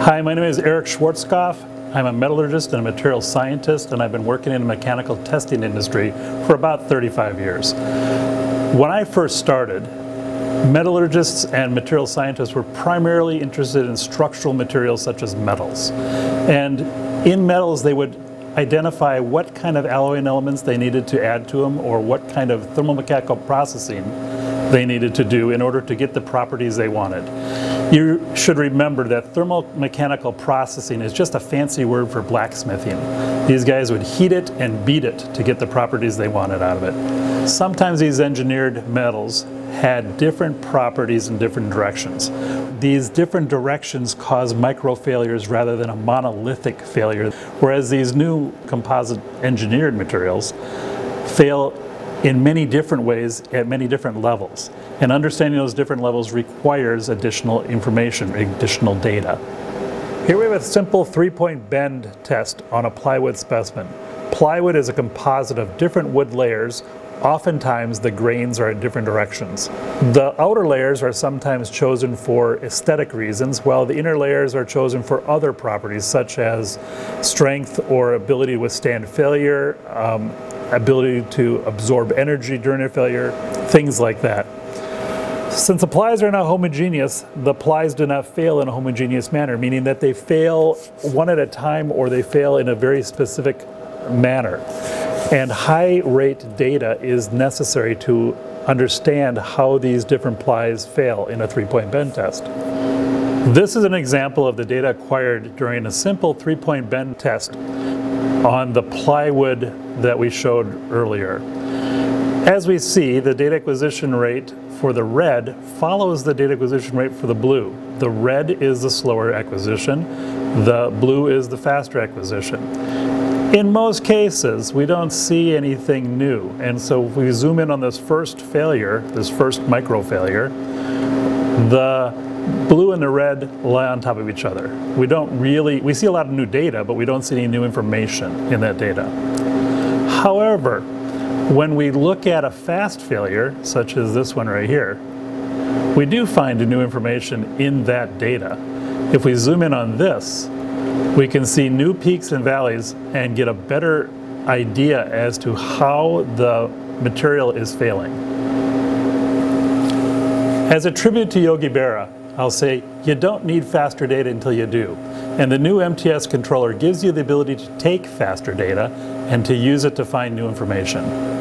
Hi, my name is Erik Schwarzkopf. I'm a metallurgist and a material scientist, and I've been working in the mechanical testing industry for about 35 years. When I first started, metallurgists and material scientists were primarily interested in structural materials such as metals. And in metals, they would identify what kind of alloying elements they needed to add to them, or what kind of thermomechanical processing they needed to do in order to get the properties they wanted. You should remember that thermomechanical processing is just a fancy word for blacksmithing. These guys would heat it and beat it to get the properties they wanted out of it. Sometimes these engineered metals had different properties in different directions. These different directions cause micro failures rather than a monolithic failure, whereas these new composite engineered materials fail in many different ways at many different levels. And understanding those different levels requires additional information, additional data. Here we have a simple three-point bend test on a plywood specimen. Plywood is a composite of different wood layers. Oftentimes the grains are in different directions. The outer layers are sometimes chosen for aesthetic reasons, while the inner layers are chosen for other properties such as strength or ability to withstand failure, ability to absorb energy during a failure, things like that. Since the plies are not homogeneous, the plies do not fail in a homogeneous manner, meaning that they fail one at a time or they fail in a very specific manner. And high rate data is necessary to understand how these different plies fail in a three-point bend test. This is an example of the data acquired during a simple three-point bend test on the plywood that we showed earlier. As we see, the data acquisition rate for the red follows the data acquisition rate for the blue. The red is the slower acquisition, the blue is the faster acquisition. In most cases, we don't see anything new, and so if we zoom in on this first failure, this first micro failure, the blue and the red lie on top of each other. We see a lot of new data, but we don't see any new information in that data. However, when we look at a fast failure, such as this one right here, we do find new information in that data. If we zoom in on this, we can see new peaks and valleys and get a better idea as to how the material is failing. As a tribute to Yogi Berra, I'll say you don't need faster data until you do. And the new MTS controller gives you the ability to take faster data and to use it to find new information.